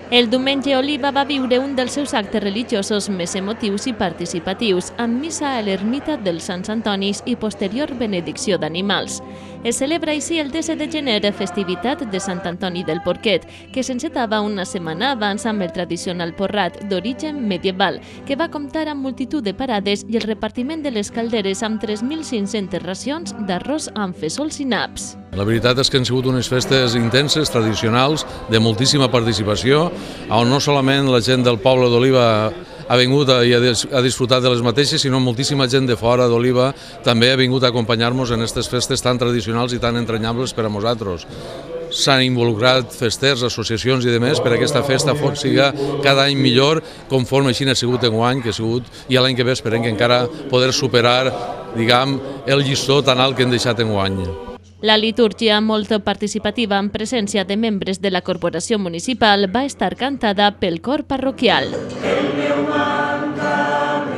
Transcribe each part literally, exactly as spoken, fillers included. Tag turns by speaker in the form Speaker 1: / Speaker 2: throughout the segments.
Speaker 1: El diumenge Oliva va viure un dels seus actes religiosos més emotius i participatius, amb missa a l'ermita dels Sants Antonis i posterior benedicció d'animals. Es celebra així el disset de gener, festivitat de Sant Antoni del Porquet, que s'encetava una setmana abans amb el tradicional porrat d'origen medieval, que va comptar amb multitud de parades i el repartiment de les calderes amb tres mil cinc-centes racions d'arròs amb fesols i naps.
Speaker 2: La veritat és que han sigut unes festes intenses, tradicionals, de moltíssima participació, on no solament la gent del poble d'Oliva ha vingut i ha disfrutat de les mateixes, sinó moltíssima gent de fora d'Oliva també ha vingut a acompanyar-nos en aquestes festes tan tradicionals i tan entranyables per a nosaltres. S'han involucrat festers, associacions i demés per a aquesta festa siga cada any millor, conforme així ha sigut enguany, que ha sigut, i l'any que ve esperem que encara poder superar, diguem, el llistó tan alt que hem deixat enguany.
Speaker 1: La litúrgia, molt participativa en presència de membres de la corporació municipal, va estar cantada pel cor parroquial. El meu mancament,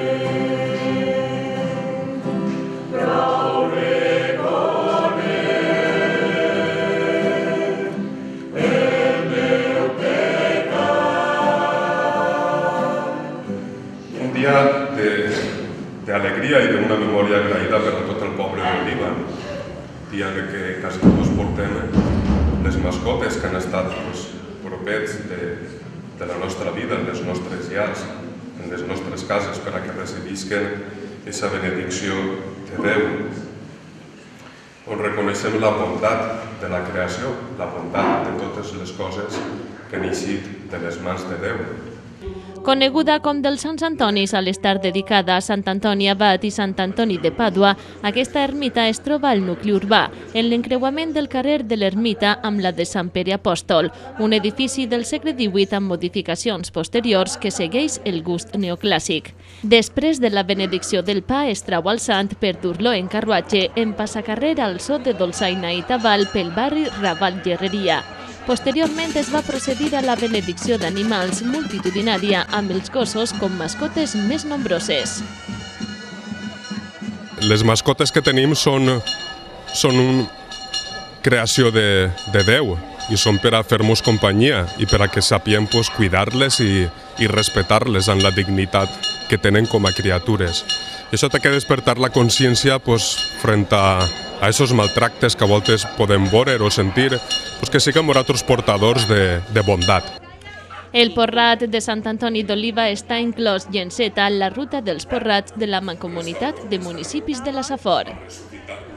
Speaker 1: prou reconec, el meu pecat.
Speaker 3: Un dia d'alegria i d'una memòria agraïda per a tot el poble d'Oliva. Dia de que quasi tots portem les mascotes que han estat propets de la nostra vida, en les nostres llars, en les nostres cases, per a que recebisquen aquesta benedicció de Déu, on reconeixem la bondat de la creació, la bondat de totes les coses que han eixit de les mans de Déu.
Speaker 1: Coneguda com dels Sants Antonis, al estar dedicada a Sant Antoni Abat i Sant Antoni de Pàdua, aquesta ermita es troba al nucli urbà, en l'encreuament del carrer de l'ermita amb la de Sant Pere Apòstol, un edifici del segle divuit amb modificacions posteriors que segueix el gust neoclàssic. Després de la benedicció del pa es trau al sant per dur-lo en carruatge en passacarrer al so de dolçaina i tabal pel barri Raval Gerreria. Posteriorment es va procedir a la benedicció d'animals multitudinària amb els gossos com mascotes més nombroses.
Speaker 3: Les mascotes que tenim són, són una creació de, de Déu i són per a fer-nos companyia i per a que sapiem pues, cuidar-les i, i respectar-les en la dignitat que tenen com a criatures. I això té que despertar la consciència pues, frente a a esos maltractes que a voltes podem veure o sentir, pues que siguem nosaltres portadors de, de bondat.
Speaker 1: El porrat de Sant Antoni d'Oliva està inclòs i enceta la ruta dels porrats de la Mancomunitat de Municipis de la Safor.